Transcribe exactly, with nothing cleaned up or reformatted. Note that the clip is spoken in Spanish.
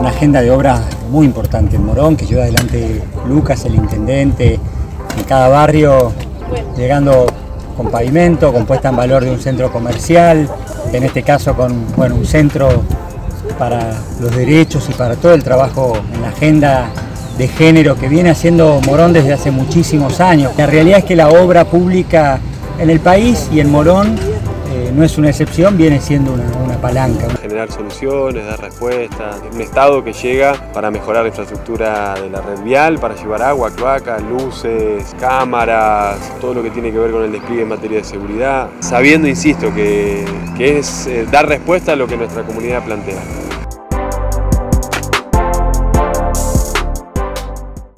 una agenda de obras muy importante en Morón, que lleva adelante Lucas, el intendente, en cada barrio, llegando con pavimento, con puesta en valor de un centro comercial, en este caso con bueno, un centro para los derechos y para todo el trabajo en la agenda de género que viene haciendo Morón desde hace muchísimos años. La realidad es que la obra pública en el país y en Morón eh, no es una excepción, viene siendo una, una palanca. Generar soluciones, dar respuestas, un Estado que llega para mejorar la infraestructura de la red vial, para llevar agua, cloacas, luces, cámaras, todo lo que tiene que ver con el despliegue en materia de seguridad, sabiendo, insisto, que, que es eh, dar respuesta a lo que nuestra comunidad plantea.